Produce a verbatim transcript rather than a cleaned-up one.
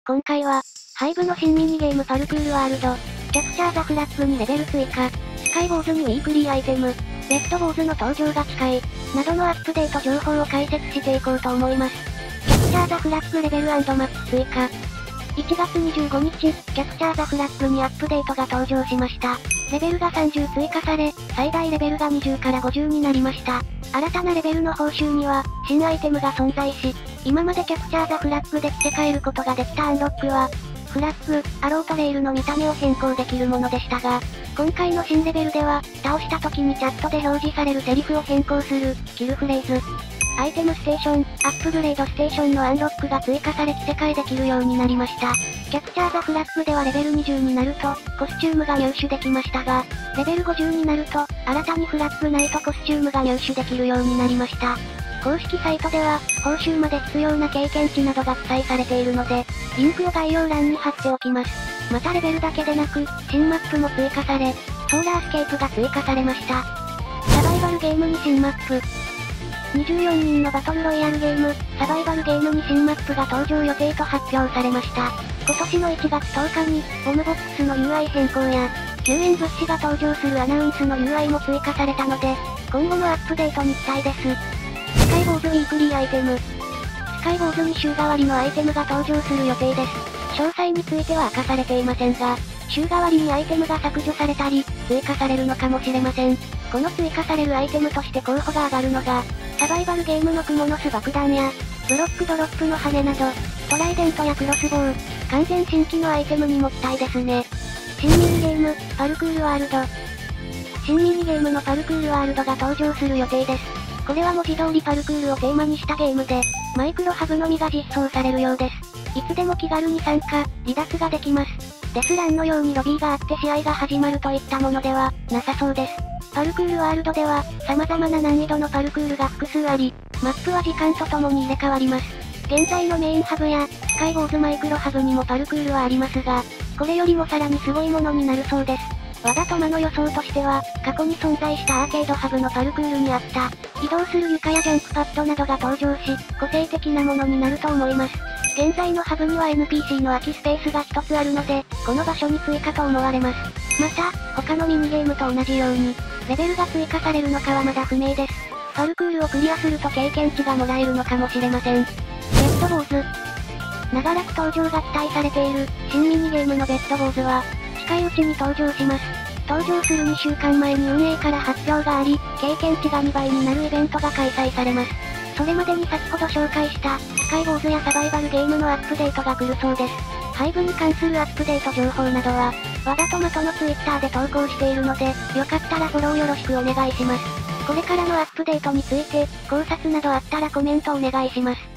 今回は、ハイブの新ミニゲームパルクールワールド、キャプチャーザフラッグにレベル追加、スカイボーズにウィークリーアイテム、レッドボーズの登場が近い、などのアップデート情報を解説していこうと思います。キャプチャーザフラッグレベル&マップ追加。いちがつにじゅうごにち、キャプチャーザフラッグにアップデートが登場しました。レベルがさんじゅう追加され、最大レベルがにじゅうからごじゅうになりました。新たなレベルの報酬には、新アイテムが存在し、今までキャプチャーザフラッグで着せ替えることができたアンロックは、フラッグ、アロートレイルの見た目を変更できるものでしたが、今回の新レベルでは、倒した時にチャットで表示されるセリフを変更する、キルフレーズ。アイテムステーション、アップグレードステーションのアンロックが追加され着せ替えできるようになりました。キャプチャーザフラッグではレベルにじゅうになると、コスチュームが入手できましたが、レベルごじゅうになると、新たにフラッグナイトコスチュームが入手できるようになりました。公式サイトでは、報酬まで必要な経験値などが記載されているので、リンクを概要欄に貼っておきます。またレベルだけでなく、新マップも追加され、ソーラースケープが追加されました。サバイバルゲームに新マップ。にじゅうよにんのバトルロイヤルゲーム、サバイバルゲームに新マップが登場予定と発表されました。今年のいちがつとおかに、ボムボックスの ユーアイ 変更や、救援物資が登場するアナウンスの ユーアイ も追加されたので、今後のアップデートに期待です。スカイボーズウィークリーアイテム。スカイボーズに週替わりのアイテムが登場する予定です。詳細については明かされていませんが、週替わりにアイテムが削除されたり、追加されるのかもしれません。この追加されるアイテムとして候補が上がるのが、サバイバルゲームのクモの巣爆弾や、ブロックドロップの羽など、トライデントやクロスボウ、完全新規のアイテムにも期待ですね。新ミニゲーム、パルクールワールド。新ミニゲームのパルクールワールドが登場する予定です。これは文字通りパルクールをテーマにしたゲームで、マイクロハブのみが実装されるようです。いつでも気軽に参加、離脱ができます。デスランのようにロビーがあって試合が始まるといったものでは、なさそうです。パルクールワールドでは、様々な難易度のパルクールが複数あり、マップは時間とともに入れ替わります。現在のメインハブや、スカイボーズマイクロハブにもパルクールはありますが、これよりもさらにすごいものになるそうです。和田トマの予想としては、過去に存在したアーケードハブのパルクールにあった、移動する床やジャンプパッドなどが登場し、個性的なものになると思います。現在のハブには エヌピーシー の空きスペースが一つあるので、この場所に追加と思われます。また、他のミニゲームと同じように、レベルが追加されるのかはまだ不明です。パルクールをクリアすると経験値がもらえるのかもしれません。ベッドボーズ。長らく登場が期待されている、新ミニゲームのベッドボーズは、近いうちに登場します。登場するにしゅうかんまえに運営から発表があり、経験値がにばいになるイベントが開催されます。それまでに先ほど紹介した、スカイボーズやサバイバルゲームのアップデートが来るそうです。ハイブに関するアップデート情報などは、和田トマトのツイッターで投稿しているので、よかったらフォローよろしくお願いします。これからのアップデートについて、考察などあったらコメントお願いします。